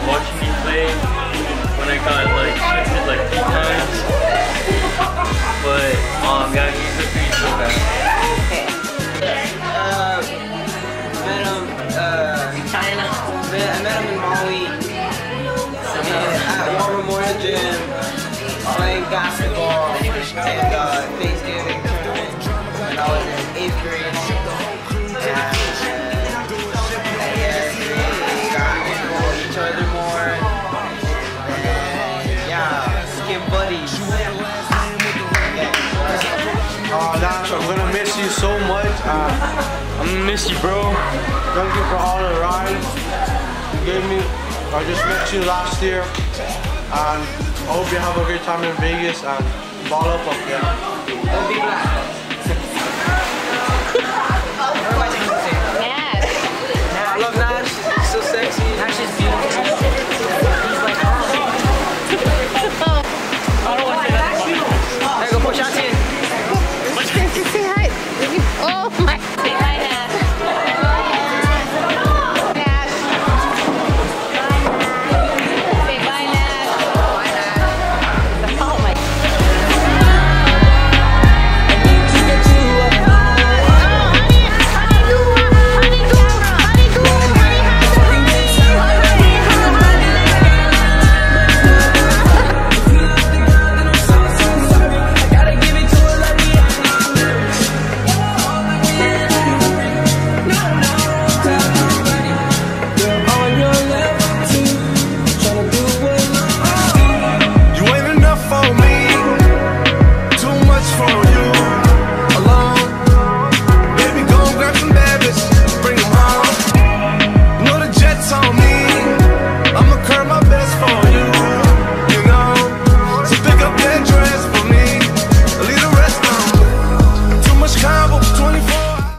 watching me play when I got like shifted like 3 times. But yeah, he's a pretty so bad. Met him in China. I met him in Maui. At War Memorial Gym, playing basketball and Thanksgiving tournament when I was in 8th grade. Nacho, I'm gonna miss you so much. I'm gonna miss you, bro. Thank you for all the rides you gave me. I just met you last year, and I hope you have a great time in Vegas and ball up there. Don't be black.